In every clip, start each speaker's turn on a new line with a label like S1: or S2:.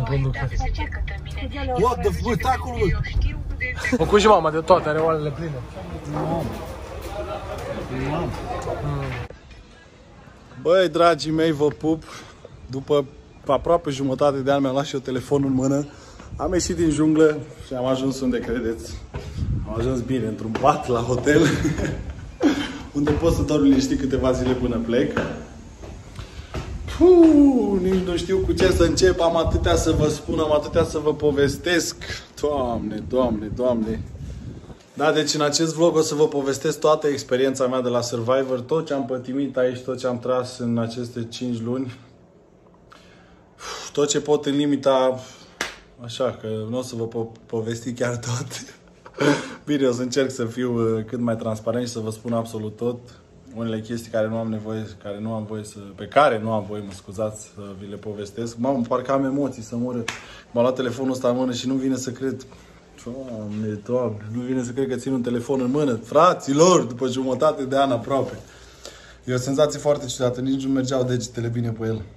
S1: conductor.
S2: What the fuck, stai acolo, bă!
S1: O cu și mama de toate, are oalele pline.
S2: Băi, dragii mei, vă pup. După aproape jumătate de an mi-am luat și eu telefonul în mână. Am ieșit din junglă și am ajuns unde credeți. Am ajuns bine, într-un pat la hotel. Unde pot să dorm liniștit câteva zile până plec. Nici nu știu cu ce să încep. Am atâtea să vă spun, am atâtea să vă povestesc. Doamne, Doamne, Doamne. Da, deci în acest vlog o să vă povestesc toată experiența mea de la Survivor. Tot ce am pătimit aici, tot ce am tras în aceste 5 luni. Tot ce pot în limita... Așa, că nu o să vă povesti chiar tot. Bine, o să încerc să fiu cât mai transparent și să vă spun absolut tot. Unele chestii care nu am nevoie, pe care nu am voie, mă scuzați, să vi le povestesc. Mamă, parcă am emoții să mură. M-a luat telefonul ăsta în mână și nu vine să cred. Doamne, Doamne, nu vine să cred că țin un telefon în mână. Fraților, după jumătate de an aproape. E o senzație foarte ciudată, nici nu mergeau degetele bine pe el.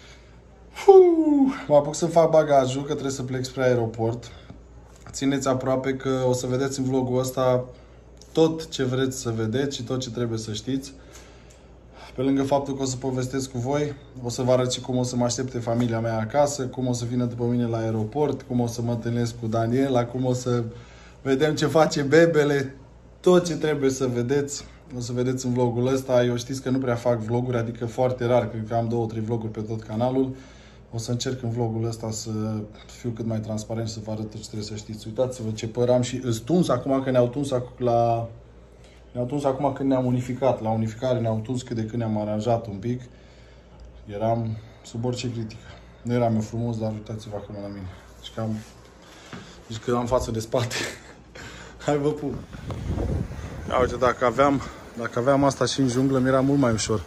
S2: Mă apuc să-mi fac bagajul, că trebuie să plec spre aeroport. Țineți aproape că o să vedeți în vlogul ăsta tot ce vreți să vedeți și tot ce trebuie să știți. Pe lângă faptul că o să povestesc cu voi, o să vă arăt și cum o să mă aștepte familia mea acasă, cum o să vină după mine la aeroport, cum o să mă întâlnesc cu Daniela, cum o să vedem ce face bebele. Tot ce trebuie să vedeți, o să vedeți în vlogul ăsta. Eu știți că nu prea fac vloguri, adică foarte rar, cred că am 2-3 vloguri pe tot canalul. O să încerc în vlogul ăsta să fiu cât mai transparent și să vă arăt ce trebuie să știți. Uitați-vă ce păr am și îți tuns acum că ne-au tuns acum când ne-am unificat. La unificare ne-au tuns cât de când ne-am aranjat un pic. Eram sub orice critică. Nu eram eu frumos, dar uitați-vă acum la mine. Deci că am față de spate. Hai, vă pup. Ia uite, dacă aveam asta și în junglă, mi-era mult mai ușor.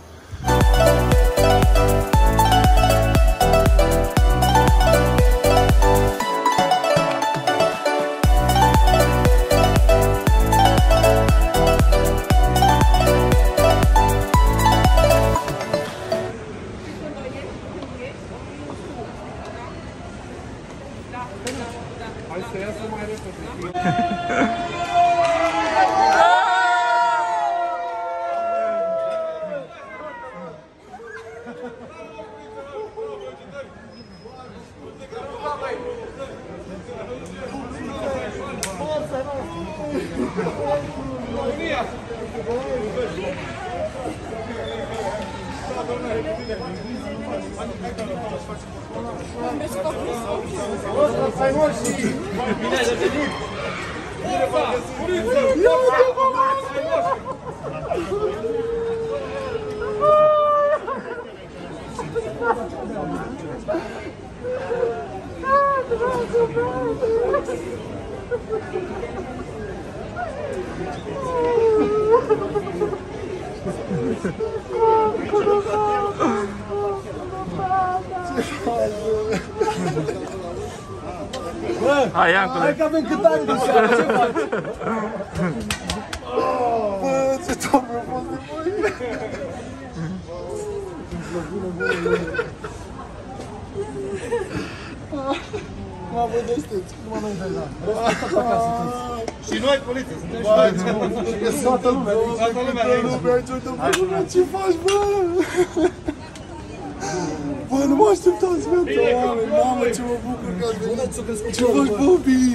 S1: Hai că avem cântare de seara, ce faci?
S2: Bă, ce doamne a fost de băi! Mă, bă, deșteți, cum mă dai la? Respectă acasă toți.
S3: Și noi, poliție, suntem și
S2: Toată lumea, ce faci, bă? Bă, nu mă așteptați, viața, oameni, mamă, ce mă bucur că ați venit. Ce faci, Bobby?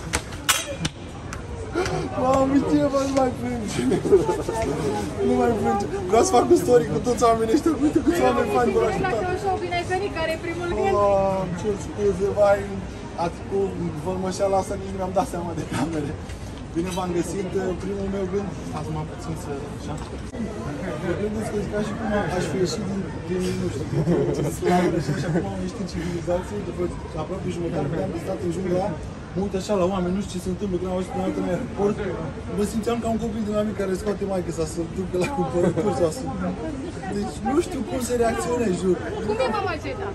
S2: Mami, ce v-ați mai plânge? Nu mai plânge. Vreau să fac un story cu toți oamenii ăștia, uite câți oameni faini vor aștepta.
S4: La Crășov, bine ai venit, care e primul gând?
S2: Ce scuze, vai, cu vălmășeala asta nici nu mi-am dat seama de camere. Bine v-am găsit, primul meu gând, azi m-am puțin să... așa? Gândeți că ca și cum aș fi ieșit din nu știu, din slavă și așa cum am ieșit în civilizație, după aproape jumătate de an de stat în jungla, mă uit așa la oameni, nu știu ce se întâmplă, când am auzit până în aeroport, mă simțeam ca un copil din la mic care scoate maică sau să ducă la cumpărături sau să... Deci nu știu cum să reacționez, jur.
S4: Cum e mama aceea?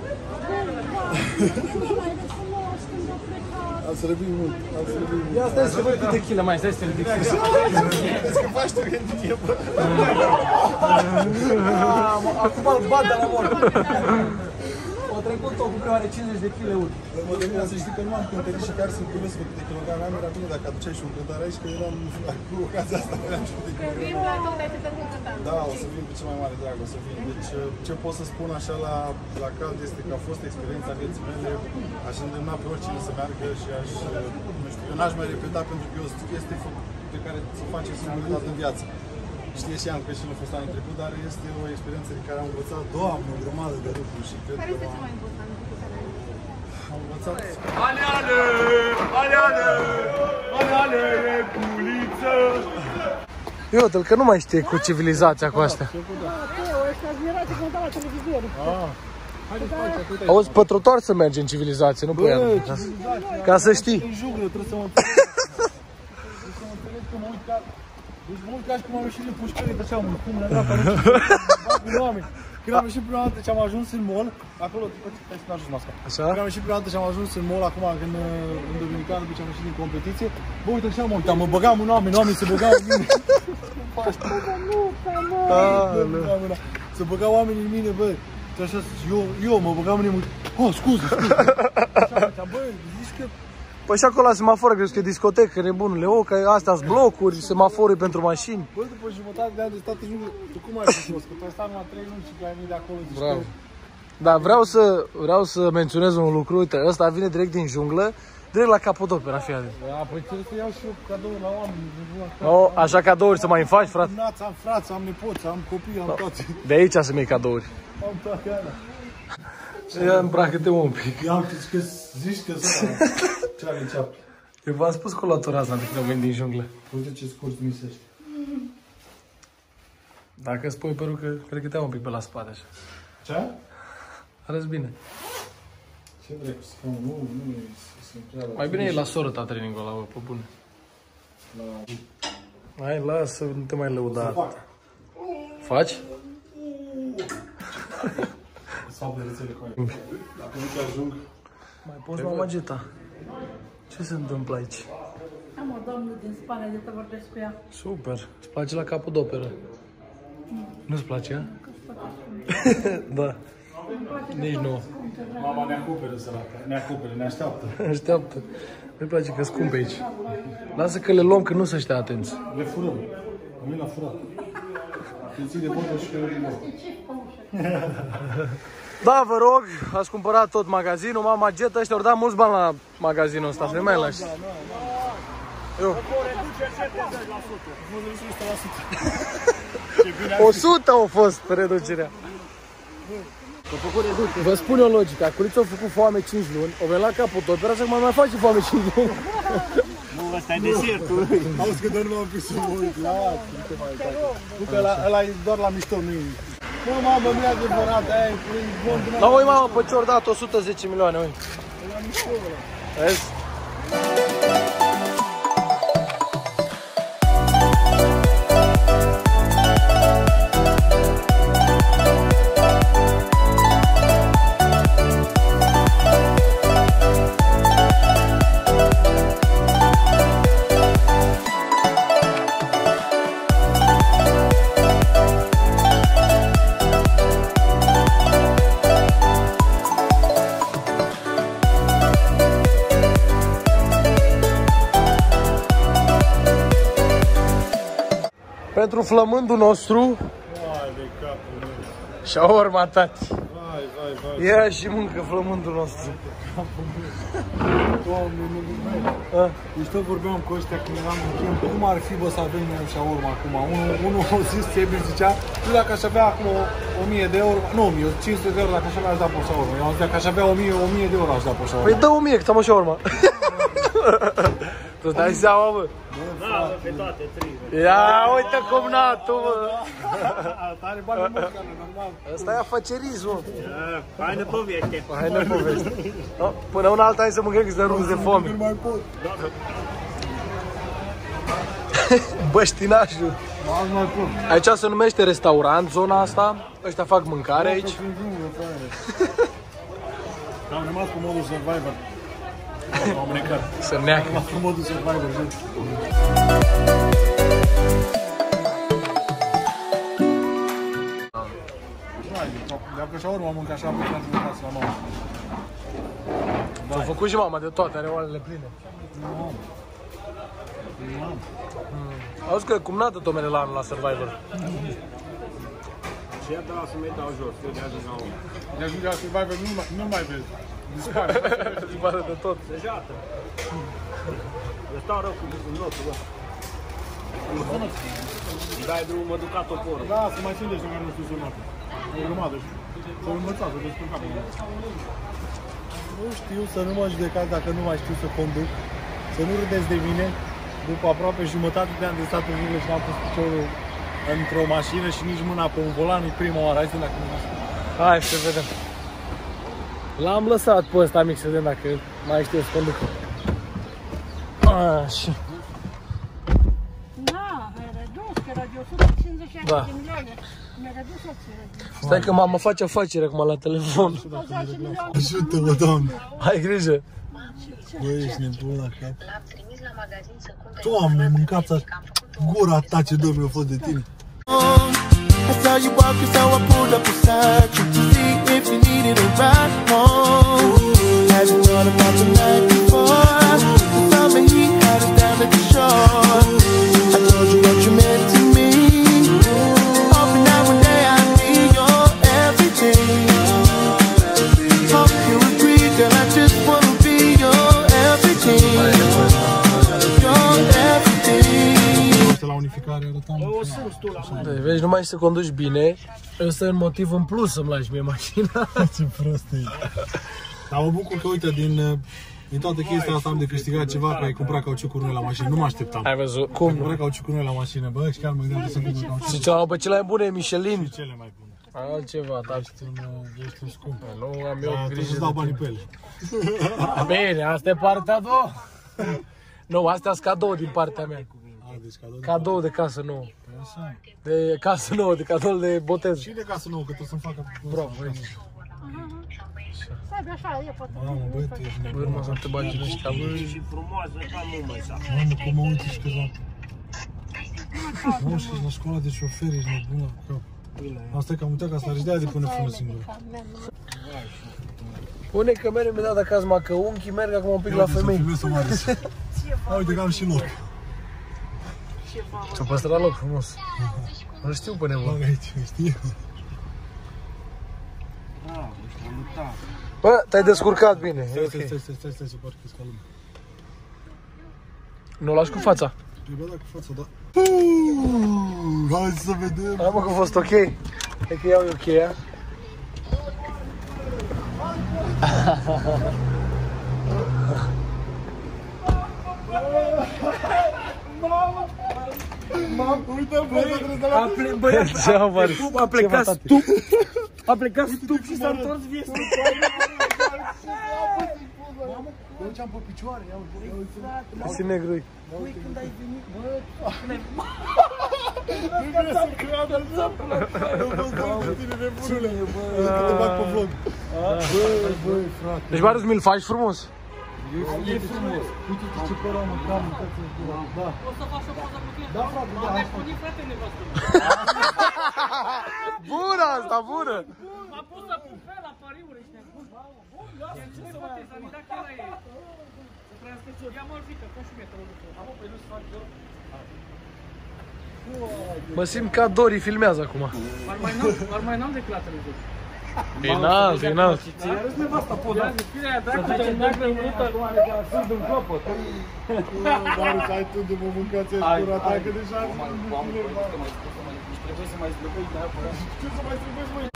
S2: Am să răbim mult, am să răbim mult.
S1: Ia stai să văd cât de kilă mai, stai să te ridic.
S2: Vezi că faci tu gândie, bă.
S1: Acum îl bat de la mort. O trecut tocul care are 50 de kg urât.
S2: Mă gândeam să știi că nu am cântărit și chiar sunt curios cu câte kilograme am. Era bine dacă aduceai și un cântar aici, că eram cu ocazia asta, eram și câte
S4: Când vin la tot, ai să te cânta.
S2: Da, o să vin cu cea mai mare drag, o să vin. Deci ce pot să spun așa la cald este că a fost experiența vieții mele. Aș îndemna pe oricine să meargă și aș, nu știu, eu n-aș mai repeta pentru că e o chestie pe care să o facem singură dată în viață. Știe și am că și nu a fost anul trecut, dar este o experiență de care am învățat, Doamne, o grămadă de lucruri și cred
S4: Care
S2: că
S4: este cel mai important lucru care ai învățat?
S2: am învățat.
S3: Aleane! Aleane! Aleane, repuliță!
S1: Iată-l că nu mai știe cu civilizația cu astea. Auzi, pătrătoar să merge în civilizație, nu pe ea. Ca să știi.
S2: În junglă trebuie să mă înțeleg. Trebuie să mă înțeleg că mă uit ca... Deci mă uit ca și cum am ieșit din pușcării, pe așa, cum le dau, cu oameni. Când am ieșit prima dată și am ajuns în mall, acolo, hai să nu ajungi masca.
S1: Așa?
S2: Când am ieșit prima dată și am ajuns în mall, acum, când în Dominicană, după ce am ieșit din competiție, bă, uite așa mă uitam, mă băgam în oameni se băgau în mine. Se băgau oamenii în mine, bă. Și așa, eu mă băgam în mine, oh, scuze. Așa, bă, zici că...
S1: Păi și acolo la semaforă, crezi că e discotecă, nebunule, că astea-s blocuri, semaforuri pentru mașini.
S2: Bă, după jumătate de ani de stat în junglă, tu cum ai fost? Că tu ai stat numai 3 luni și că ai venit de acolo, zici.
S1: Bravo. Da, vreau să menționez un lucru, uite, ăsta vine direct din junglă, direct la Capodopera, fii atent.
S2: Da, păi trebuie să iau și eu cadouri la oameni.
S1: O, așa cadouri să mai îmi faci, frate?
S2: Am frați, am nepoți, am copii, am toate.
S1: De aici să-mi iei cadouri.
S2: Am toate alea.
S1: Ia îmbracă-te un pic.
S2: Ia uite că zici că sunt ce are în ceapă.
S1: Eu v-am spus cu latura asta de când am venit din junglă.
S2: Uite ce scurt misești.
S1: Dacă îți pui perucă, cred că te-am un pic pe la spate așa.
S2: Ce?
S1: Arăți bine.
S2: Ce vrei să spun? Nu sunt prea...
S1: Mai bine e la soră ta training-ul ăla, bă, pe bune. Hai, lasă, nu te mai lăuda. Faci?
S2: Sau de rețele cu aia. Dacă nu te ajung...
S1: Mai poți la Mageta. Ce se întâmplă aici?
S5: Am o doamnă din Spania de te vorbesc cu ea.
S1: Super. Îți place la Capodoperă? Nu-ți place ea? Da. Nici nu.
S2: Mama ne acoperă, săracă. Ne acoperă, ne așteaptă.
S1: Așteaptă. Nu-i place că scumpe aici. Lasă că le luăm, că nu să ăștia atenți.
S2: Le furăm. Am la furat. Te ții de vorbă și că eu din
S1: Da, vă rog, ați cumpărat tot magazinul, Mama Jet, ăștia ori dat mulți bani la magazinul ăsta, să mai lași. Eu. 100 au fost reducerea. Vă spun o logică, Aculița a făcut foame 5 luni, o venit la Capodopera și mai face foame 5 luni.
S3: Nu, ăsta e desertul.
S2: Auzi că doar nu am pus să mă uit la nu că ăla e doar la mișto, nu e. Bă, mamă, nu e adevărat, aia e bun.
S1: La oi, mamă, pe ce ori dat 110 milioane, oi.
S2: La mișto ăla.
S1: Vezi? Pentru flămândul nostru.
S2: Vai de capul meu.
S1: Shawarma, tati.
S2: Vai.
S1: Ia și mâncă flămândul nostru.
S2: Doamne, deci tot vorbeam cu ăștia când eram în timp, cum ar fi, bă, să avem noi shawarma acum? Unul a zis, Sebi zicea, eu dacă aș avea acum 1000 de euro, nu 1000, 500 de euro dacă aș avea, aș da pe shawarma. Eu am zis, dacă aș avea 1000 de euro, aș da pe shawarma.
S1: Păi dă 1000, că am o shawarma. Tu dai seama, bă?
S3: Da, pe toate, 3.
S1: Ia, uite cum natu, bă.
S2: Are bani în măscană, normal.
S1: Ăsta e afacerism, mă.
S3: Haine poveste.
S1: Hai, ne poveste. Până una alta, hai să mâncăm, că suntem ruzi de foame.
S2: Nu mai pot.
S1: Băștinașul.
S2: Nu mai pot.
S1: Aici se numește restaurant, zona asta. Ăștia fac mâncare aici.
S2: Am rămas cu modul Survivor. Am necat.
S1: Să neacă.
S2: Am rămas cu modul Survivor. Dacă shawarma am mâncat 7 ani în casă la mamă.
S1: S-a făcut și mama de toate, are oalele pline. Auzi că cumnată Tomele la anul la Survivor.
S3: Și iată la să-mi dau jos, eu de ajung la om.
S2: De ajunge la Survivor, nu mai vezi. Dispare.
S1: Dispare de tot.
S3: Deja. Eu stau rău cu notul, bă. Îmi dai drumul, mă duc ca toporul.
S2: Da, să mai sunt de care nu știu să notă. O grămadă. S-au învățat, să descurcam. Nu știu să nu mă judecați dacă nu mai știu să conduc. Să nu râdeți de mine. După aproape jumătate de ani de stat în București și n-am pus piciorul într-o mașină și nici mâna pe un volan, e prima oară. Hai să dacă nu mă spun.
S1: Hai să vedem. L-am lăsat pe ăsta mic să vedem dacă mai știu să conduc. Așa.
S5: Da, ai redus, că era de 156
S1: Da.
S5: de milioane. Mi-a redus opțiile.
S1: Stai că mama face afacere acum la telefon.
S5: 10 milioane.
S2: Ajută-mă, Doamne!
S1: Ai grijă.
S2: Bă, ești nebun la cap.
S6: L-am trimis la magazin să cumpere.
S2: Doamne, mâncați gura ta ce dor mi-a fost de tine.
S7: I saw you walking, so I pulled up beside you to see if you needed a ride home. Had you thought about the night before? The summer heat had us down at the shore. I told you what you meant to me. Hoping that one day I'd be your everything. Hope you agree, girl, I just wanna be your everything. Your everything.
S2: La unificare arătam.
S3: O sunt tu la mână.
S1: Deci, vezi, nu mai să conduci bine. Ăsta e un motiv în plus să-mi lași mie mașina.
S2: Ce prost e. Dar mă bucur că, uite, din toată chestia asta am de câștigat ceva, că ai cumpărat cauciucuri noi la mașină. Nu mă așteptam.
S1: Ai văzut?
S2: Ai
S1: Cum?
S2: cumpărat cauciucuri noi la mașină, bă, și chiar mă gândeam să cumpăr cauciucuri.
S1: Și ce pe cele mai bune, Michelin.
S2: Cele mai bune.
S1: Altceva, dar
S2: Ești un scump.
S1: nu am eu
S2: Dar
S1: grijă
S2: trebuie să
S1: de
S2: dau banii
S1: tine.
S2: pe ele.
S1: Bine, asta e partea a doua. Nu, astea sunt cadou din partea mea.
S2: Deci cadou.
S1: Cadou de casă nouă.
S2: Așa.
S1: De casă nouă, de cadou de botez.
S2: Și de casă nouă, că trebuie să-mi facă...
S1: Bravo,
S5: Stai, așa, e poate.
S2: Mamă, bă, tu ești nebun.
S1: urmă să te bagi în ăștia.
S3: Și frumoasă ca numai sa.
S2: Mamă, cum mă uite și că la... Mamă, și ești la școala de șoferi, ești nebun la cap. Asta e că am uitat că asta are de aia de pune frână singură.
S1: Pune că mereu mi-a dat acasă, mă, că unchii merg acum un pic la femei.
S2: Să filmez să mă arăs. Uite că am și loc.
S1: Ți-o păstrat loc frumos. Nu știu pe nebun.
S2: Bag aici, știi?
S1: Bă, te-ai descurcat bine. e ok.
S2: Stai să parchezi ca lumea.
S1: Nu o lași cu fața.
S2: Trebuie da cu fața, da. Hai să vedem.
S1: Hai mă că a fost ok. E că iau eu cheia.
S2: Uite-l, bă, trebuie să
S1: Ce am mare?
S3: A plecat stup. A plecat stup și s-a întors viestul.
S2: Bă, ce-am pe picioare, ia uite.
S1: Si negru.
S5: Băi, când ai venit, bă,
S2: Nu vine să creadă. Nu vă dau pe tine, nebunule. Că te bag pe vlog. Băi, frate.
S1: Deci, Marius, mi-l faci frumos?
S2: E frumos. Uite-te ce păr am în cap, uitați-l. Da.
S5: o să faci o poză cu tine.
S2: Da, frate, da.
S5: Ai punit, frate, nevastă.
S1: Bună asta, bună!
S5: M-a pus să pun pe la pariuri, ești nebun. E ce să fac, s-a dat chiar e. Să trăiască ce. Ia mă-l fică, pun și mie, te rog. Am pe nu să fac eu.
S1: Mă simt ca Dori, filmează acum.
S5: Ar mai n-am declarat în joc.
S1: Înalt, înalt.
S3: Arăți nevasta poza.
S5: Să zicem dacă e vrut acum, adică sunt în clopot.
S2: Dar ai tu de mă mâncați aia curată, că deja am
S3: Trebuie să mai zbătăi neapărat.
S2: Ce să mai strâmbesc, măi?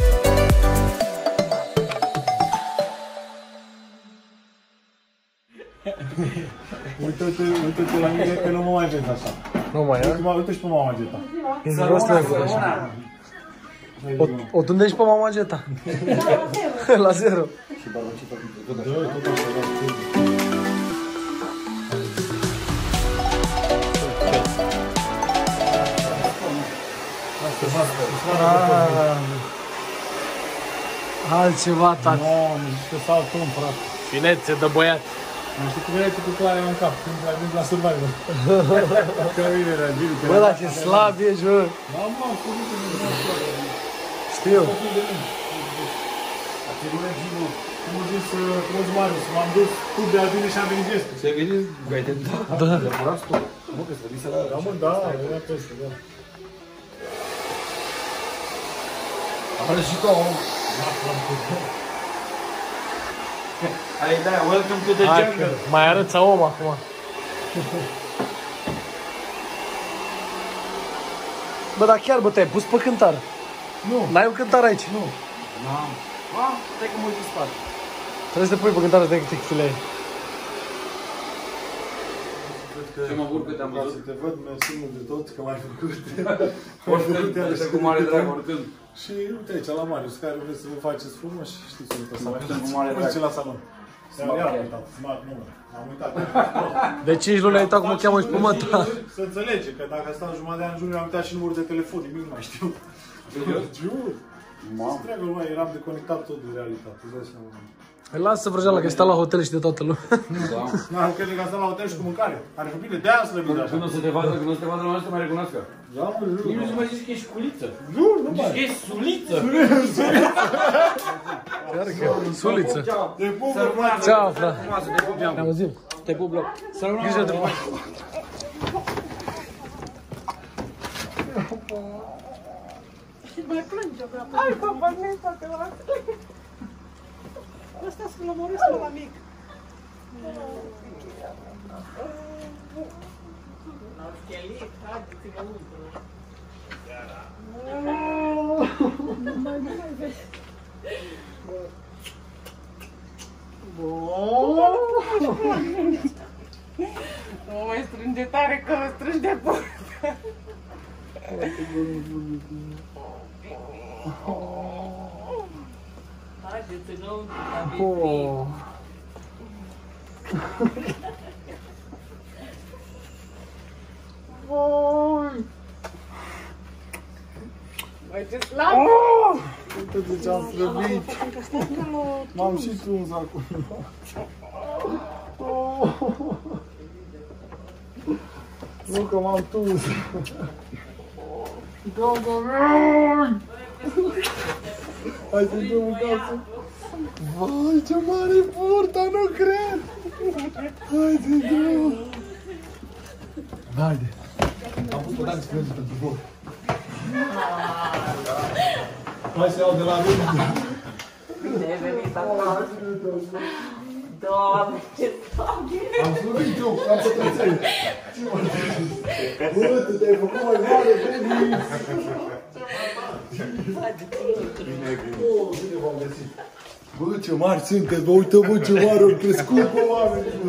S2: Uite-te la mine că nu mă mai vezi așa.
S1: Nu mai e?
S2: Uite și pe mama Geta.
S1: Ești rost așa. O tundești pe mama Geta. La zero. Altceva, tati.
S2: Mamă, zici că salt om, frate.
S1: Finețe de băiat.
S2: Nu știu cum erai tu cu clarea în cap când ai venit la Survivor. Că bine era, bine.
S1: Bă, dar ce slab ești, bă.
S2: Da, mă, cu
S1: Știu.
S2: mine.
S3: Cum a zis Marius, m-am dus tub de albine și am venit gestul.
S8: Ți-ai venit? Gaite?
S1: Da.
S8: De burați tu? Mă, că să vii să la...
S3: Da, mă, da, era peste, da.
S8: Are și tu, om. Hai, da, welcome to the
S1: Hai
S8: jungle.
S1: că mai arăți om acum. Bă, dar chiar, bă, te-ai pus pe cântar.
S3: Nu.
S1: N-ai un cântar aici?
S3: Nu.
S8: N-am. Am, stai că mă uit în spate.
S1: Trebuie să te pui pe cântar să te câte chifilei.
S8: Ce mă bucur că te-am
S3: Vreau
S8: văzut.
S3: să te văd, mersi mult de tot, că m-ai făcut.
S8: Oricând, este cu mare drag, oricând.
S3: Și uite aici, la Marius, care vreți să vă faceți frumos și știți unde să vă
S8: Cu mare drag.
S3: uitați. la salon. Iar am uitat, smart număr. Am uitat.
S1: De 5 luni ai uitat cum o cheamă și pe măta.
S3: Să înțelege că dacă stau jumătate de an în jur, am uitat și numărul de telefon, nimic nu mai știu. Jur. Întreagă lumea, eram deconectat tot de realitate. Îți dai seama.
S1: Lasă vrăjeala că stai la hotel și de toată lumea.
S8: Da.
S3: Da, am crede că am stat la hotel și cu mâncare. Are fi bine, de-aia am slăbit așa.
S8: Când o să te vadă, când o să te vadă la noi, să te mai recunoască.
S3: Da, mă, jur.
S8: Nici nu se mai zici că ești culiță.
S3: Jur, nu mai.
S8: Zici că ești suliță.
S1: Chiar că, suliță.
S3: Te pup,
S1: Ceau, frate.
S8: Frumoasă, te pup, geam.
S1: Ne auzim.
S8: Te pup, bloc. Să rămână.
S1: Grijă de
S4: Și mai plânge, bă. Hai, papa, nu e toate la ăsta să-l omoresc la mic. Nu mai strânge tare că mă strângi de porc. Haideți înăuntru, la Mai ce slab!
S3: uite ce am slăbit. M-am și tuns acum. Nu că m-am tuns. Hai să dăm în casă. Vai, ce mare burta, nu cred! Hai să dăm! Haide! Am pus pe danți crezi pentru voi. Hai să iau de la mine.
S4: Bine ai venit acasă. Doamne, ce tare!
S3: Am slăbit eu, am pătrăței. Bă, tu te-ai făcut mai mare, baby! Bine v-am găsit. Bă, ce mari sunteți, bă, uite, bă, ce mari au crescut, bă, oameni, bă.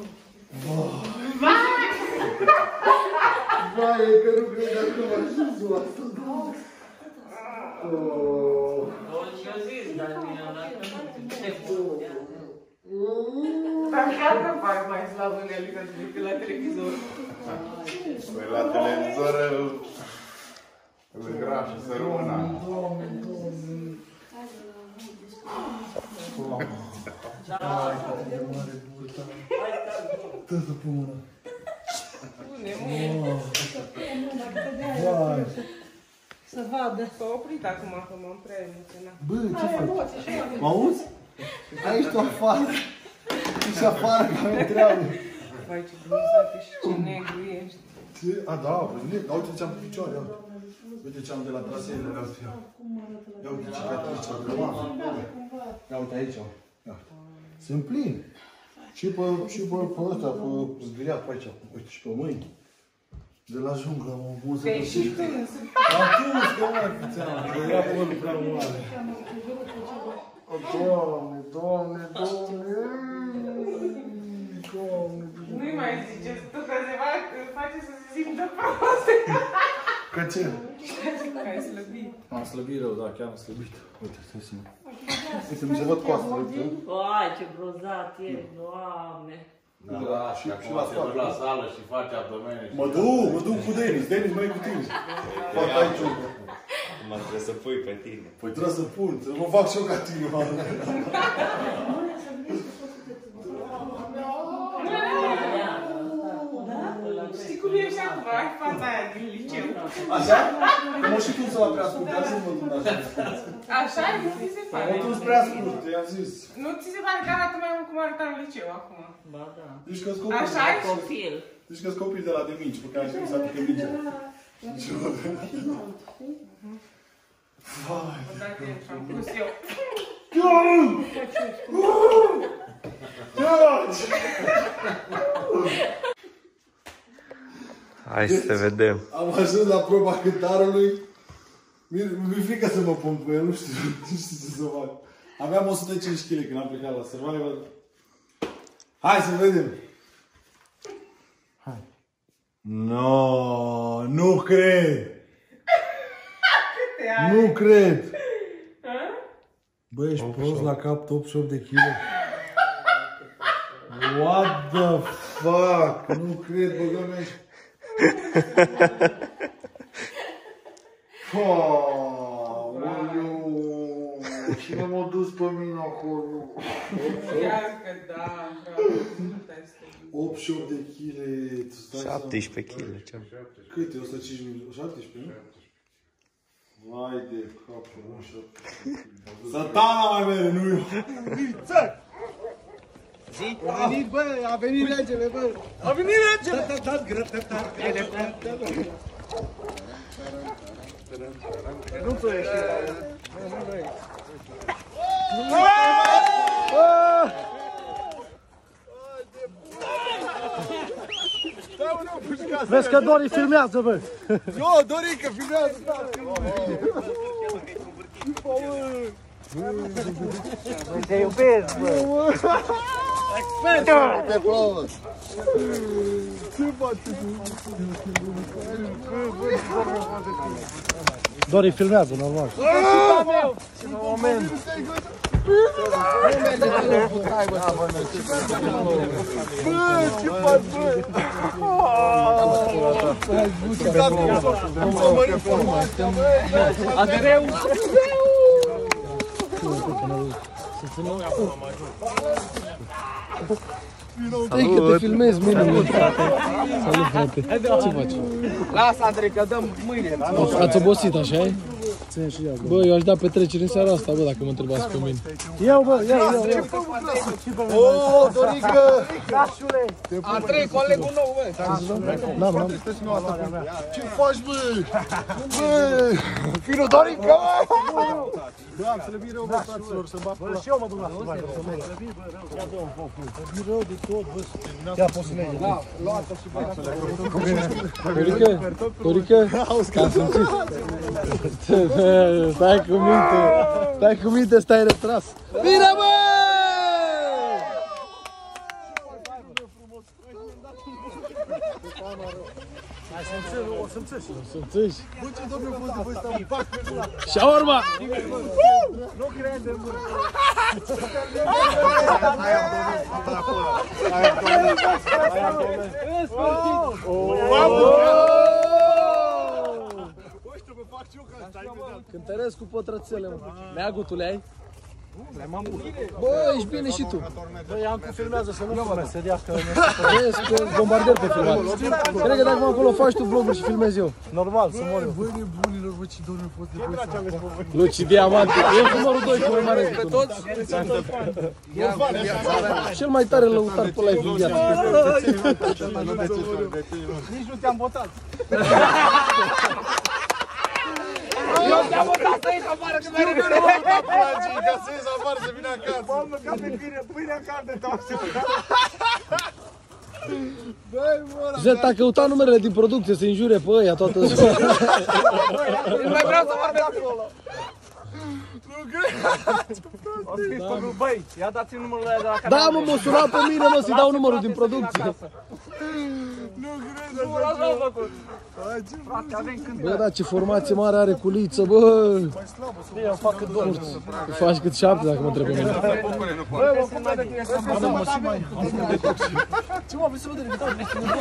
S3: Vai, e că nu credeam că m-a ajuns la asta, da?
S4: Și-o zis, dar ce bun. Dar chiar că fac mai slab în realitate decât la televizor.
S9: Păi la televizor îl grașă să rămână.
S3: Tătă pe mână. Vai.
S4: Să vadă. S-a oprit acum că m-am prea emoționat.
S3: Bă, ce faci? Mă auzi? Aici tu afară. Și afară că am treabă.
S4: Vai, ce gruzat și ce negru ești.
S3: A, da, văzut? Ia uite ce am pe picioare, ia. Uite ce am de la traseele astea. Ia uite cicatrice, grămadă. Ia uite aici, ia. Sunt plin. Și pe ăsta, pe zgâriat pe aici. Uite și pe mâini. De la junglă, mă pun să
S4: Te-ai și tuns.
S3: am tuns, că mai puțeam, că era părul prea mare. Doamne, Doamne, Doamne. Doamne.
S4: Nu-i mai ziceți tu că se face să se simtă prost.
S3: Că ce?
S4: Că ai slăbit.
S3: Am slăbit rău, da, chiar am slăbit. Uite, stai să mă... Uite, mi se văd coastele, uite.
S4: Vai, ce grozat e, Doamne.
S9: Da, și la spate. La sală și faci abdomene.
S3: Mă duc cu Denis, Denis, mai cu tine. Fac aici un...
S9: Mă trebuie să pui pe tine.
S3: Păi trebuie să pun, să mă fac și eu ca tine, mă.
S4: Știi cum ești acum, ai fața aia din liceu.
S3: Așa? Mă și cum să la prea scurt, dar să mă duc așa.
S4: Așa? Nu ți se pare?
S3: Mă duc prea scurt, i-am zis.
S4: Nu ți se pare că arată mai mult cum arăta în liceu acum?
S8: Ba da.
S3: Deci că-s copii.
S4: Așa ai copil.
S3: Deci că-s copii de la de mici, pe care știu să aducă mingea. Vai.
S4: Dacă și-am pus eu.
S1: Hai să vedem.
S3: Am ajuns la proba cântarului. Mi-e frică să mă pun pe el, nu știu ce să fac. Aveam 105 kg când am plecat la Survival. Hai să vedem. Hai. No, nu cred. Nu cred. Bă, ești prost la cap, 88 de kg. What the fuck? Nu cred, băgă mea. Aoleu, cine m-a dus pe mine acolo?
S4: Iar că da,
S3: 88 de kg.
S1: 17 kg.
S3: Câte? 105 mm? 17, nu? Vai de capul, nu știu. Satana mai mere, nu eu.
S5: A venit, bă, a venit regele, bă. A venit regele! Nu tu ești.
S10: Vezi că Dori filmează, bă.
S3: Nu, Dorica, filmează.
S10: Te iubesc, bă.
S3: Te plouă.
S10: Dori filmează, normal.
S3: Moment. Bă, ce faci, bă?
S5: Adreu!
S10: Stai că te filmezi, mine. Salut, frate. Ce faci?
S5: Lasă, Andrei, că dăm mâine.
S10: Ați obosit, așa-i? Bă, eu aș da petrecere în seara asta, bă, dacă mă întrebați pe mine. Iau, bă, iau.
S3: O, Dorica!
S5: Andrei, colegul nou, bă.
S10: N-am.
S3: Ce faci, bă? Bă! Fino Dorica, bă! Da, să le vii rău, bă, fraților, să bat până.
S10: Și eu mă duc la Survival. Ia dă un foc. E rău de tot, bă. Ia, poți să mergi.
S5: Da, luată și bă.
S10: Dorica, ca simțit. Stai cu minte, stai retras. Bine, bă! O să-mi
S3: Bă, ce domnul a fost de voi, stau un pac pe gura.
S10: Shawarma!
S3: Nu credem, bă.
S10: Cântăresc cu pătrățele, mă. Neagutul le ai? Le-am avut. Bă, ești bine și tu. Bă, Iancu filmează să nu filmezi, să dea că... Vezi că bombarder pe filmat. Cred că dacă mă acolo faci tu vloguri și filmezi eu. Normal, să mor eu.
S3: Băi, nebunilor, bă, ce domnul a fost de voi.
S10: Luci Diamante, e cu numărul 2, cu mai mare decât toți. Cel mai tare lăutar pe live din viață.
S5: Nici nu te-am votat. Eu te-am votat să ieși afară că mi-ai
S3: Eu nu m-am votat plagii, ca să ies afară, să vină acasă.
S5: M-am mâncat pe pâine în carne,
S10: Zeta a căutat numerele din producție să înjure pe ăia toată ziua.
S5: Nu mai vreau să mă de acolo.
S3: Nu cred.
S5: O scris pe grup, băi, ia dați-mi numărul ăla de la canal.
S10: Da, mă, m-a sunat pe mine, mă, să-i dau numărul din producție.
S3: Nu cred.
S5: Nu, așa am făcut. Frate, avem când.
S10: Bă, da, ce formație mare are Culiță, bă!
S5: Eu fac cât doar.
S10: Faci cât 7 dacă mă întreb pe mine.
S5: Băi, mă făcut de tine să mă dăm și mai.
S10: Ce mă, vrei să văd de revitat?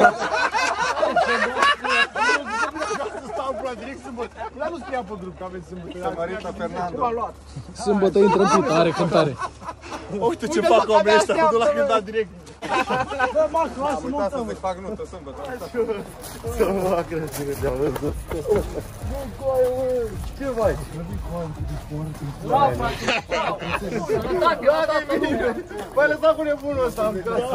S3: Stau în plan direct sâmbătă. Dar nu scria pe grup că aveți sâmbătă. Marita Fernando.
S10: Sâmbătă intră în pută, are cântare.
S3: Uite ce fac oamenii ăștia, mă duc la cântat direct.
S10: Dă Marcu, hai să montăm.
S3: Să-ți fac nută sâmbătă.
S2: Să mă fac răzire de-a văzut.
S10: Nu, coaie, mă. Ce faci? Bravo, frate.
S2: Băi, lăsa cu nebunul ăsta în casă.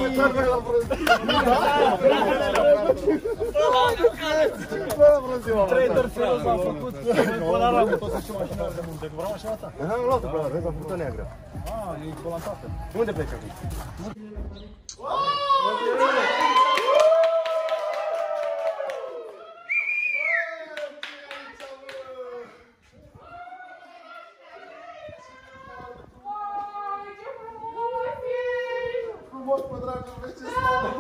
S10: Trader Feroz m-a făcut Polaramul, tot să știu mașina de munte. Cu vreo mașina ta?
S2: Am luat-o pe ăla, vezi, am făcut-o neagră.
S10: E colantată.
S2: Unde pleci acum? Frumos, mă, dragul, vezi ce slavă!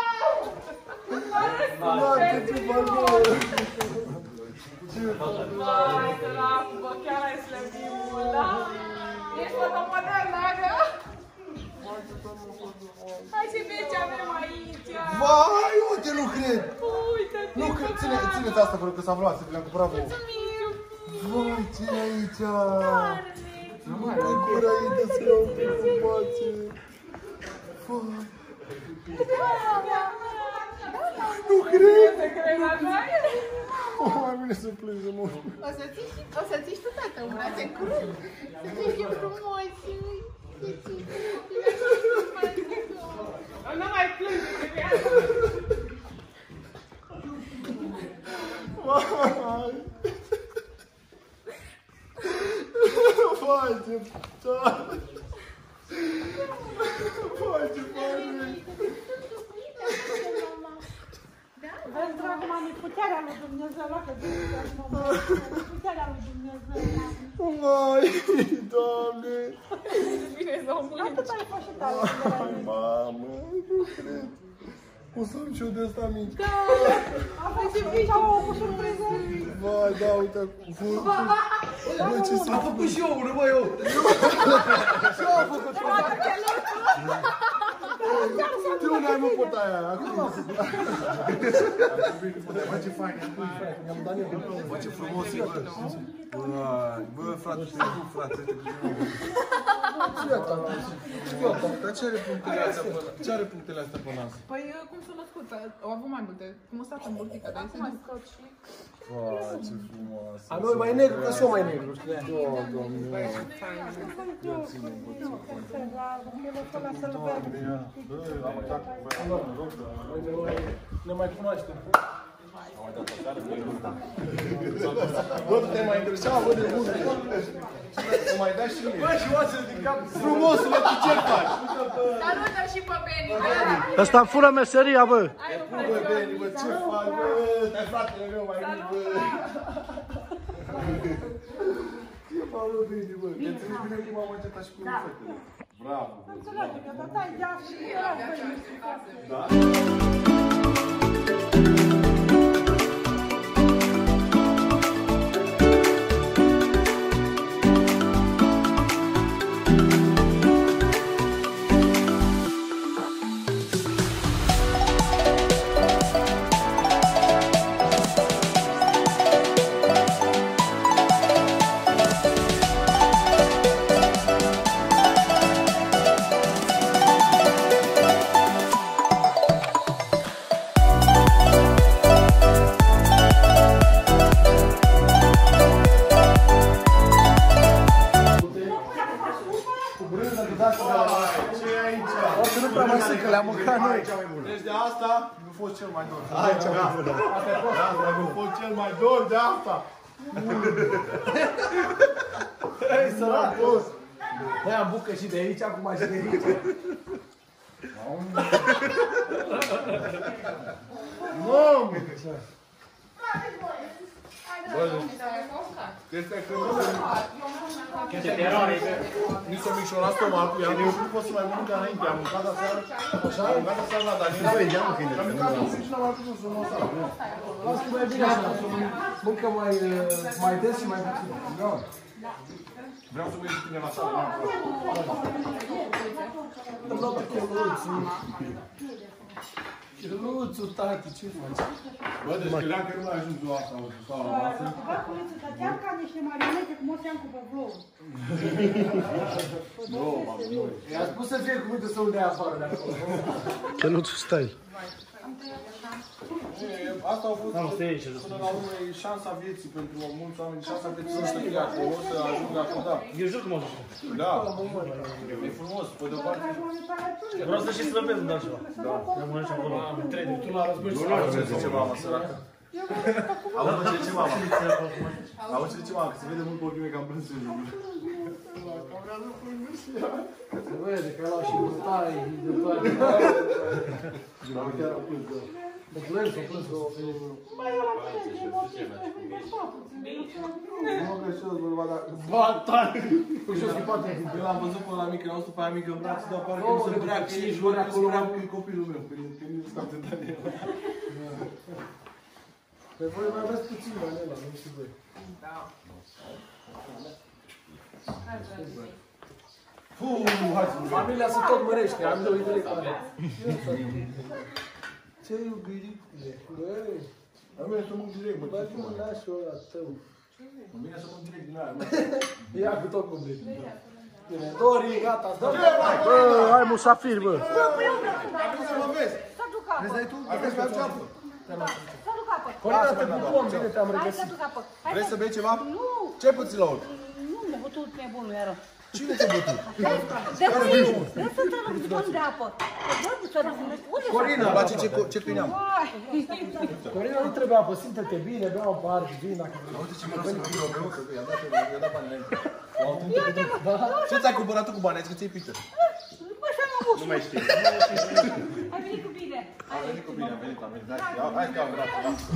S4: Vai, săracu, bă, chiar ai slăbit mult, da? Ești fotomodernă, agă? Hai să vezi ce avem aici!
S2: Vai, uite, nu cred!
S4: Uite-te!
S2: Nu cred, țineți asta, pentru că s-a luat, să le-am cumpărat vouă.
S4: Mulțumim!
S2: Vai, ce e aici?
S4: Carne!
S2: Mai cură aici, să iau frumoase! Vai! Nu cred! Mai bine să plângă mult.
S11: O să ții tu, tată, un brațe curând. Să fii ce frumos.
S4: Nu mai plânge,
S2: Vai, ce tare! Vai, ce faine!
S11: Vezi, dragă mami, puterea lui Dumnezeu, luată puterea lui Dumnezeu.
S2: Vai, Doamne!
S4: bine să o plângi.
S11: Atât ai fost și tare.
S2: Ai, mamă, nu cred! O să am și eu de asta mici.
S11: Da, am fost și mici, am o surpriză.
S2: Vai, da, uite acum. Bă, ce s-a făcut și eu unul, bă, eu! Și eu am făcut! Tu n-ai mă pot aia, acum să bă, ce fain, bă, ce frumos e, bă. Bă, frate, te duc, frate, te duc. Dar ce are punctele astea pe nas? Ce are punctele astea pe nas?
S12: Păi, cum s-a născut? Au avut mai multe. Cum o stat în burtică, dar se duc.
S2: Vai, ce frumoasă.
S10: A noi mai negru, că sunt mai negru, știi?
S2: Doamne,
S10: ne mai cunoaștem.
S2: bă, te mai intereseau, bă, de bun. Să mai dai și mie. Bă, și oasele din cap. Frumosule, tu ce faci?
S4: Salută și pe Beni,
S10: Ăsta fură meseria, bă.
S2: Bă, Beni, bă, ce faci, bă? Stai, fratele meu mai mic, bă. Ce faci, bă, Beni, bă? Te înțelegi bine cum am încetat și cu fetele. Bravo, bă.
S11: Înțelege că tata e deaf și era
S2: Da? Deci de asta nu fost cel mai dor. Aici am fost. Nu fost cel mai dor de asta.
S10: Ei, săracos! Băi, am bucă și de aici, acum și de aici.
S2: Mamă!
S8: Ce teroare!
S2: Mi s-a micșorat stomacul, i-am zis, nu pot să mai mănânc ca înainte, am mâncat aseară, așa, am mâncat aseară la Daniel. Am mâncat și n-am ajuns să nu o sală.
S10: Lasă mai bine așa, mâncă mai des și mai puțin.
S2: Da. Vreau să mă ies cu tine la sală.
S10: Îmi dau pe cheluțul. Cheluțul, tati, ce faci?
S2: Bă, deci credeam că nu mai ajung eu asta, sau la masă.
S11: Bă, să dădeam ca niște marionete, cum o să făceam cu vlog.
S10: I-a spus să fie cuvântul să-l dea afară de acolo.
S1: Căluțul, stai.
S3: Asta a fost până la urmă e șansa vieții pentru mulți oameni, șansa vieții să știe acolo, să ajungă acolo, da.
S8: Eu jur că mă duc.
S3: Da, e frumos, pe de-o parte.
S8: Vreau să și slăbesc, dar ceva.
S3: Da.
S8: Eu mănânc acolo.
S10: Tu la război
S3: Nu ce zice mama, săracă. Auzi ce zice mama. Auzi ce zice mama, că se vede mult pe ochii mei că am plâns sânge.
S10: Se vede că l-au și bătaie, de toate. Chiar au plâns, da. Mă plâns, o plâns, o plâns.
S3: Nu greșesc, bărba, dar...
S10: Batan! Păi și-o schipat în
S3: Eu l-am văzut pe ăla mic, când am văzut pe aia mică în brațe, dar parcă nu se părea că e jur acolo, că e copilul meu, că nu stau de Daniel.
S10: Pe voi mai aveți puțin bani ăla, nu știu voi.
S12: Da.
S10: Familia se tot mărește, am două idei care. Ce iubiricule? Băi,
S3: Am mine să mă direct, mă.
S10: băi, mă lași ăla tău.
S3: Am mine să mă direct din aia, mă.
S10: Ia cu tot cum vrei. Bine, Dori, gata, dă.
S1: Bă, hai musafir, bă.
S3: Să mă vezi.
S11: Să duc apă.
S3: Vezi, dai tu? Vezi că am ceapă.
S11: Să duc apă.
S10: Corina, te pupăm, bine te-am
S11: Hai să
S10: regăsit.
S11: duc apă.
S3: Vrei să bei ceva?
S11: Nu.
S3: Ce puțin la urmă?
S11: Nu, m-a bătut nebunul, iară.
S3: Cine te-a bătut?
S11: De plin. Vreau să trag un bidon de apă.
S3: Corina, la ce câineam?
S10: Corina, nu trebuie apă, simte-te bine, bea un par, vin dacă vrei.
S3: Uite ce miros în birou meu, că i-a dat bani înainte. Ce ți-ai cumpărat tu cu bani? Ai zis că ți-ai pită. Nu mai știi.
S11: Ai venit cu bine.
S3: Am venit cu bine, am venit. Hai că am venit.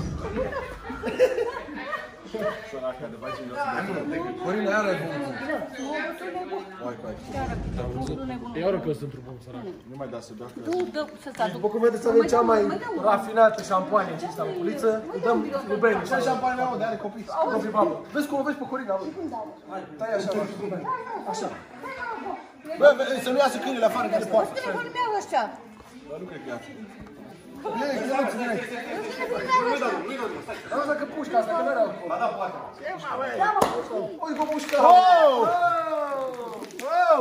S3: Soraca, de faci miros în birou. Corina, iară e bunul.
S10: Iar că sunt într-un bun sărac.
S3: Nu mai da să bea.
S11: Tu dă să te aduc.
S10: După cum vedeți, avem cea mai rafinată șampanie ce stă în culiță. Îi dăm Rubeni.
S3: Ce șampanie au de are copii?
S10: Copii, babă. Vezi cum o vezi pe Corina, bă? Tai așa, Rubeni. Așa.
S3: Bă, să nu iasă câinele afară de poartă.
S11: Telefonul meu ăștia.
S3: Dar nu cred că iasă. Ei, că nu ți vine.
S10: Dar asta că pușca asta, că nu era acolo.
S3: Ba da, poate.
S10: Ui, cu pușca!
S3: Oh! Oh!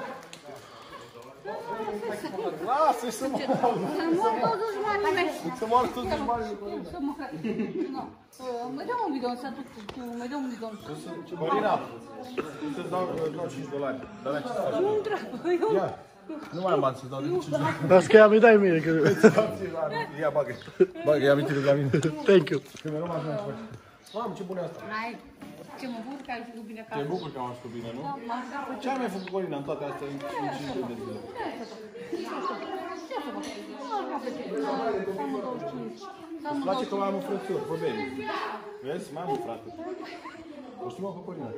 S3: Lasă-i să moară.
S11: Să mor toți dușmanii mei.
S3: Să moară toți dușmanii.
S11: Să moară. Nu. Mă dă un bidon să duc tu. Mă dă un bidon.
S3: Corina, să-ți dau $5. Dar ce să faci?
S11: Nu-mi trebuie.
S3: Ia. Nu mai am bani să-ți dau de $5.
S1: Las că i-am dat mie, că...
S3: Ia, bagă. Bagă, ia amintire de la mine.
S1: Thank you.
S3: Că mereu m-aș mai face.
S10: Mamă, ce bună e asta.
S11: Hai. Ce mă bucur că ai făcut bine acasă.
S3: Te bucur că am făcut bine, nu?
S11: Da,
S3: Ce ai mai făcut, Corina, în toate astea în 5 de zile? Îți place că mai am un frățior, pe Beni. Vezi? Mai am un frate. O știu, mă, pe Corina.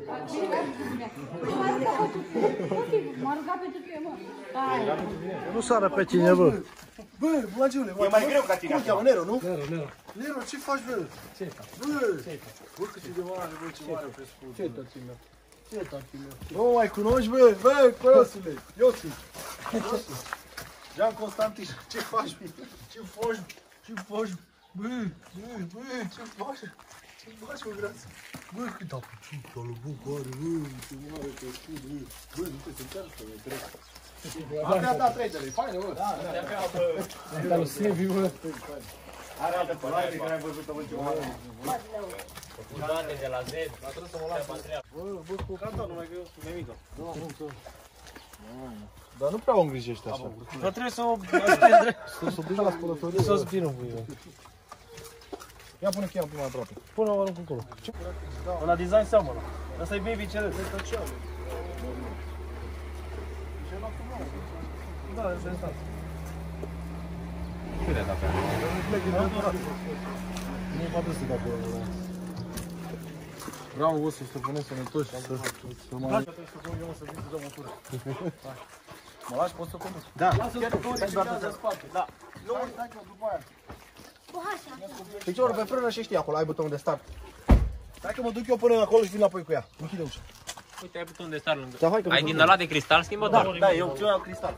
S11: M-a rugat pentru tine, mă.
S1: Nu sară pe cine, bă.
S3: Bă, Blagiule,
S9: E mai greu ca tine.
S3: cum cheamă, Nero, nu?
S10: Nero.
S3: Nero, ce faci, bă?
S10: Ce faci?
S3: Bă, cât e de mare, bă, ce mare pe scurt.
S10: Ce tații meu? Ce tații meu?
S3: Nu mai cunoști, bă? Bă, Cărăsule, Iosif. Jean Constantin, ce faci, bă? Ce faci? Ce faci? Bă, ce faci? Ce faci, bă, grație? Bă, cât apăcită, lă, bă, care, bă, ce mare pe scurt, bă. Bă, nu te se încearcă, bă, trebuie. Abia dat 3 de lei, faină, bă. Da, da.
S10: Dar o sevi, bă.
S9: Are altă părere care ai văzut-o ultima oară. Toate de la Z.
S3: Trebuie să mă las. Bă, cu
S9: Gata, nu mai greu, nimică.
S3: dar nu prea o îngrijești așa.
S9: Dar trebuie să o
S3: Să duci la spălătorie.
S10: Să-ți vină cu el.
S3: Ia pune cheia un pic mai aproape.
S10: Pune-o arunc acolo.
S9: la design seamănă. Asta e baby celes.
S10: Da, e interesant.
S9: Câte dată?
S3: Nu e poate să dea acolo. Vreau o să stăpânești sănătoși. Să mă lași. Mă lași, poți să conduci?
S9: Da.
S3: Stai doar de spate.
S9: Da.
S3: Nu, stai că după aia.
S13: Piciorul pe frână și știi acolo, ai butonul de start.
S3: Stai că mă duc eu până acolo și vin înapoi cu ea. Închide ușa.
S9: Uite, ai butonul de start lângă.
S13: Da, hai că
S9: Ai din ăla de cristal, schimbă doar.
S13: Da, eu am cristal.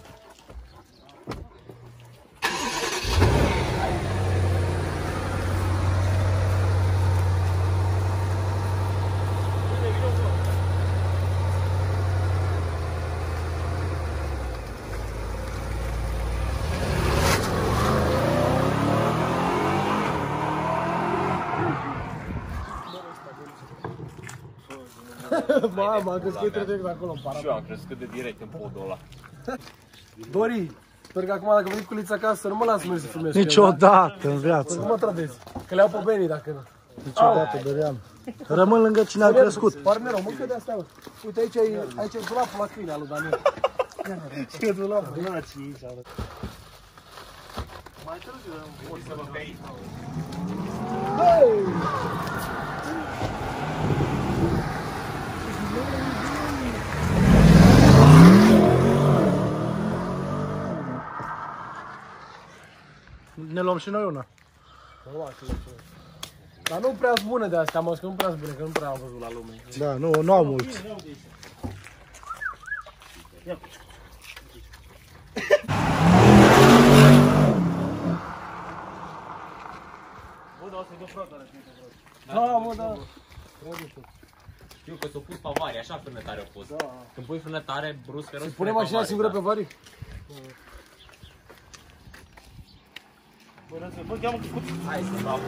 S10: Mamă, am crescut direct acolo în parapet.
S9: Și eu am crescut de direct în podul ăla.
S10: Dori, sper că acum dacă veni cu Lița acasă, nu mă las mâini să filmez.
S14: Niciodată în viață.
S10: Nu mă trădezi, că le-au pe Beni dacă nu.
S14: Niciodată, Dorian. Rămân lângă cine am crescut.
S10: Parnero, mâncă de asta. Uite, aici e dulapul la câine al lui Daniel.
S14: Ce dulap?
S9: Mai târziu, o să vă bei.
S14: Ne luăm și noi una.
S10: Dar nu prea bune de astea, mă, că nu prea bune, că nu prea am văzut la lume.
S14: Da, nu au mulți.
S9: Bă, dar o să-i dă frotare.
S10: Da, mă, da.
S9: Știu că s-au pus pe vari, așa frână tare au pus. Când pui frână tare, brusc, rău.
S10: Pune mașina singură pe vari?
S9: Bă, cheamă că scuți. Hai să dau.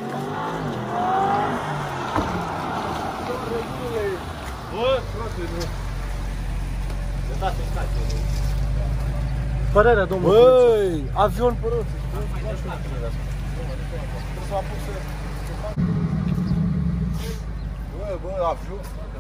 S9: Bă, frate, nu. De dată în stație.
S14: Părerea, domnul.
S10: Băi, avion pe roți.
S3: Bă, avion.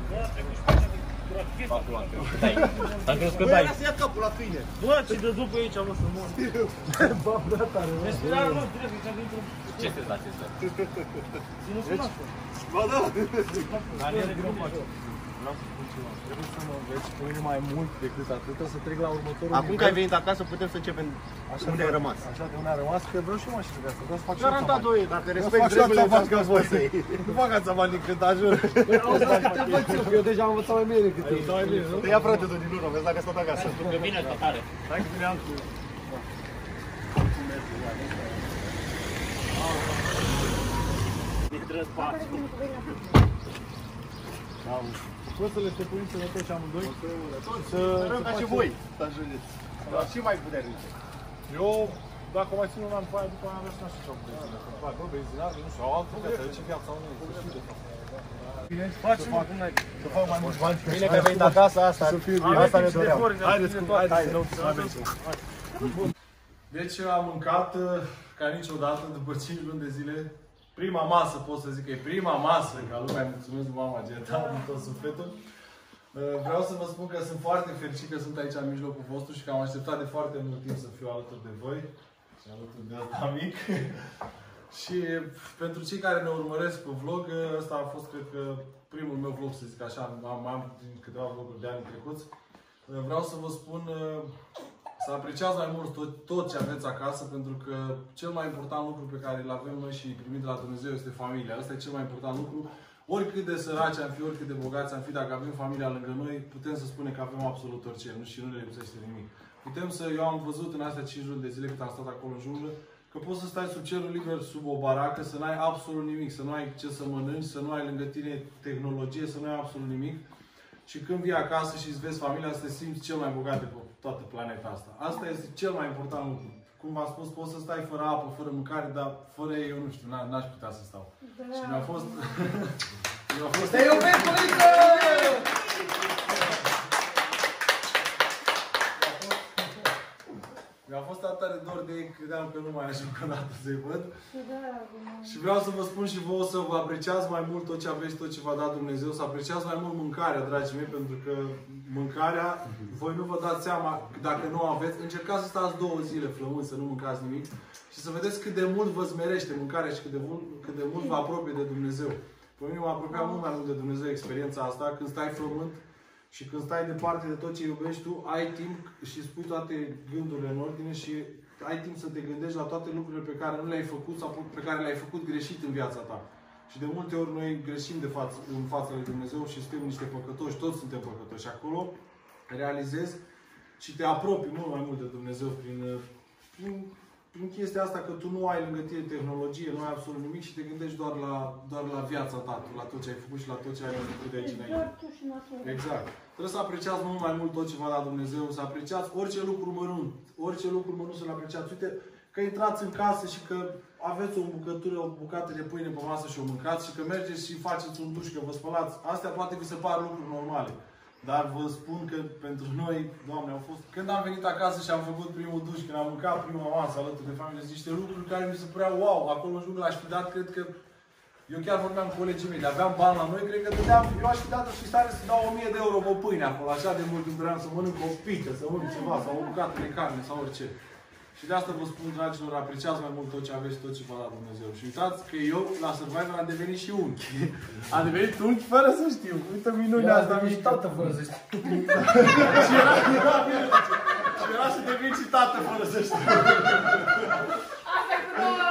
S9: Am crescut aici.
S3: Să ia capul la câine.
S9: Bă, ce de după aici, mă, să mor.
S10: Bă, da, tare.
S9: Respirare, mă, trebuie să dintr-un... Ce se dați asta?
S3: Ține sunat. Ba da.
S9: Dar nu e greu face.
S10: Trebuie să mă înveți pe mine mai mult decât atât, să trec la următorul.
S13: Acum că ai venit acasă, putem să începem unde ai rămas.
S10: Așa de unde ai rămas, că vreau și mașină de asta. Vreau să fac
S13: Garantat doi, dacă respect regulile, faci ca voi.
S3: Nu bagați bani din cât ajur.
S10: Auzi, că te învăț eu, că eu deja am învățat mai bine decât tine.
S13: Te ia frate tu din urmă, vezi dacă stai acasă.
S9: Că vine pe tare.
S3: Hai că vine altul.
S9: Trebuie spațiu.
S3: Poți să le stepuim sănătoși amândoi?
S13: Sperăm ca și voi să ajungeți. Dar și mai puternice.
S3: Eu, dacă mai țin un an pe aia, după aia n-aș ce am benzină. Când fac, bă, benzinar, nu știu, au altă viață, de ce viața unui?
S13: Facem acum să fac mai mulți bani. Bine că ai venit acasă, asta ne doream. Haideți,
S2: Deci am mâncat ca niciodată după 5 luni de zile. Prima masă, pot să zic că e prima masă, ca lumea mulțumesc lui mama Geta, din tot sufletul. Vreau să vă spun că sunt foarte fericit că sunt aici în mijlocul vostru și că am așteptat de foarte mult timp să fiu alături de voi și alături de ăsta mic. Și pentru cei care ne urmăresc pe vlog, ăsta a fost, cred că, primul meu vlog, să zic așa, am câteva vloguri de ani trecuți. Vreau să vă spun să apreciați mai mult tot ce aveți acasă, pentru că cel mai important lucru pe care îl avem noi și primit de la Dumnezeu este familia. Asta e cel mai important lucru. Oricât de săraci am fi, oricât de bogați am fi, dacă avem familia lângă noi, putem să spunem că avem absolut orice și nu ne lipsește nimic. Eu am văzut în astea 5 luni de zile cât am stat acolo în junglă, că poți să stai sub cerul liber, sub o baracă, să n-ai absolut nimic, să nu ai ce să mănânci, să nu ai lângă tine tehnologie, să nu ai absolut nimic. Și când vii acasă și îți vezi familia, să te simți cel mai bogat de pe toată planeta asta. Asta este cel mai important lucru. Cum v-am spus, poți să stai fără apă, fără mâncare, dar fără ei, eu nu știu, n-aș putea să stau. Da. Și mi-a fost...
S10: Te iubesc, Părință!
S2: Mi-a fost atât tare dor de ei, credeam că nu mai ajung niciodată să-i văd. Și vreau să vă spun și vouă să vă apreciați mai mult tot ce aveți, tot ce v-a dat Dumnezeu, să apreciați mai mult mâncarea, dragii mei, pentru că mâncarea, voi nu vă dați seama, dacă nu o aveți, încercați să stați 2 zile flămâni, să nu mâncați nimic și să vedeți cât de mult vă smerește mâncarea și cât de mult vă apropie de Dumnezeu. Pe mine m-a apropiat mult mai mult de Dumnezeu experiența asta, când stai flământ și când stai departe de tot ce iubești tu, ai timp și îți pui toate gândurile în ordine și ai timp să te gândești la toate lucrurile pe care nu le-ai făcut sau pe care le-ai făcut greșit în viața ta. Și de multe ori noi greșim în fața lui Dumnezeu și suntem niște păcătoși, toți suntem păcătoși. Acolo realizezi și te apropii mult mai mult de Dumnezeu prin chestia asta că tu nu ai lângă tine tehnologie, nu ai absolut nimic și te gândești doar la viața ta, la tot ce ai făcut și la tot ce ai făcut de aici înainte. Exact. Trebuie să apreciați mult mai mult tot ce v-a dat Dumnezeu, să apreciați orice lucru mărunt, să-l apreciați. Uite, că intrați în casă și că aveți o bucătură, o bucată de pâine pe masă și o mâncați și că mergeți și faceți un duș, că vă spălați. Astea poate vi se par lucruri normale. Dar vă spun că pentru noi, Doamne, au fost... Când am venit acasă și am făcut primul duș, când am mâncat prima masă alături de familie, niște lucruri care mi se păreau wow, acolo în jur l-aș fi dat, cred că... Eu chiar vorbeam cu colegii mei, de aveam bani la noi, cred că dădeam, eu aș fi dat și stare să dau 1000 de euro pe pâine acolo, așa de mult îmi doream să mănânc o pită, să mănânc ceva, sau o bucată de carne, sau orice. Și de asta vă spun, dragilor, apreciați mai mult tot ce aveți și tot ce v-a dat Dumnezeu. Și uitați că eu, la Survivor, am devenit și unchi. Am devenit unchi fără să știu. Uite minunea asta.
S10: Și tată fără să știu.
S2: Și era să devin și tată fără să știu.
S12: Asta cu nouă!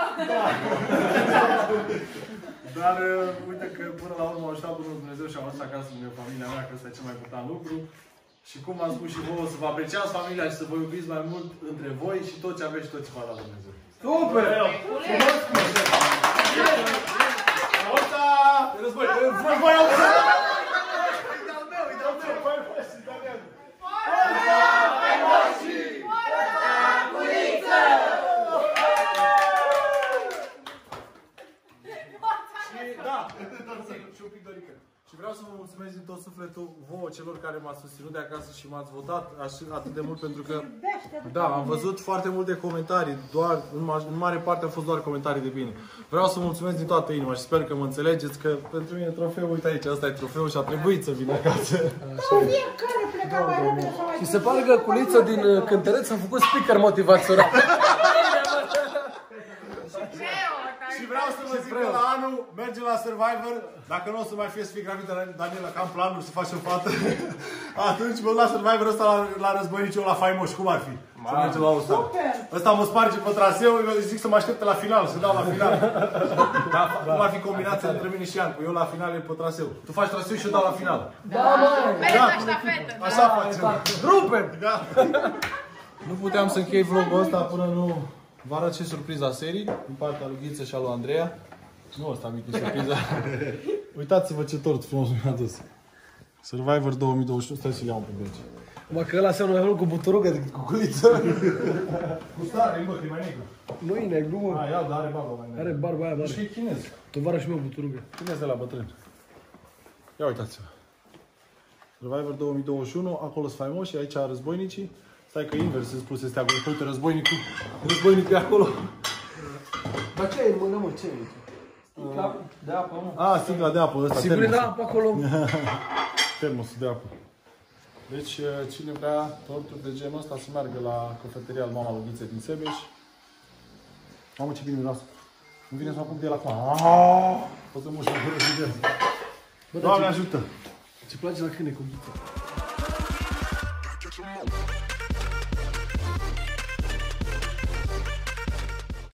S2: Dar uite că până la urmă am ajutat Bunul Dumnezeu și am lăsat acasă lângă familia mea, că ăsta e cel mai important lucru. Și cum am spus și vouă, să vă apreciați familia și să vă iubiți mai mult între voi și tot ce aveți și tot ce v-a dat Dumnezeu.
S10: Super!
S2: Ăsta! Război! Război! Ideal meu! Ideal meu! Și un pic Dorică. Și vreau să vă mulțumesc din tot sufletul vouă celor care m-ați susținut de acasă și m-ați votat atât de mult pentru că da, am văzut foarte multe comentarii, doar în mare parte au fost doar comentarii de bine. Vreau să mulțumesc din toată inima și sper că mă înțelegeți că pentru mine trofeul, uite aici, ăsta e trofeul și a trebuit să vin acasă.
S10: Și se pare că Culiță din Cântăreț a făcut speaker motivațional.
S2: Și vreau să vă zic că la anul mergem la Survivor. Dacă nu o să mai fie să fie gravidă Daniela, că am planul să facem fată. Atunci mă la Survivor ăsta la războinici, eu la faimoș. Cum ar fi? Să mergem la All-Star. Ăsta mă sparge pe traseu, eu zic să mă aștepte la final, să dau la final. Da, cum ar fi combinația între mine și Iancu? Eu la final e pe traseu. Tu faci traseu și eu dau la final.
S10: Da, mă!
S2: Așa facem.
S10: Rupem!
S2: Nu puteam să închei vlogul ăsta până nu vă arăt și surpriza serii din partea lui Ghiță și a lui Andreea. Nu ăsta mic e surpriza. Uitați-vă ce tort frumos mi-a dus. Survivor 2021, stai să-l iau pe beci.
S10: Mă, că ăla seamănă mai mult cu buturugă decât cu Culiță.
S2: Gustare, bă, că e mai negru.
S10: Nu e negru, mă.
S2: A, ia, dar are barba mai negră.
S10: Are barba aia mare.
S2: Și e chinez.
S10: Tovarășul meu buturugă.
S2: Chinez de la bătrân. Ia uitați-vă. Survivor 2021, acolo sunt faimoși, aici războinicii. Stai că invers îți spus este acolo. Uite, războinicul e acolo.
S10: Dar ce e în mână, mă? Ce e? Sticla de apă, mă.
S2: A, sticla de apă, ăsta,
S10: sigur
S2: termosul.
S10: e de apă acolo.
S2: Termosul de apă. Deci, cine vrea torturi de genul ăsta să meargă la cafeteria Mama lui Ghiță din Sebeș. Mamă, ce bine miroase. Îmi vine să mă apuc de el acum. O să mușc în gură. Doamne ajută!
S10: Ce place la câine cu Ghiță.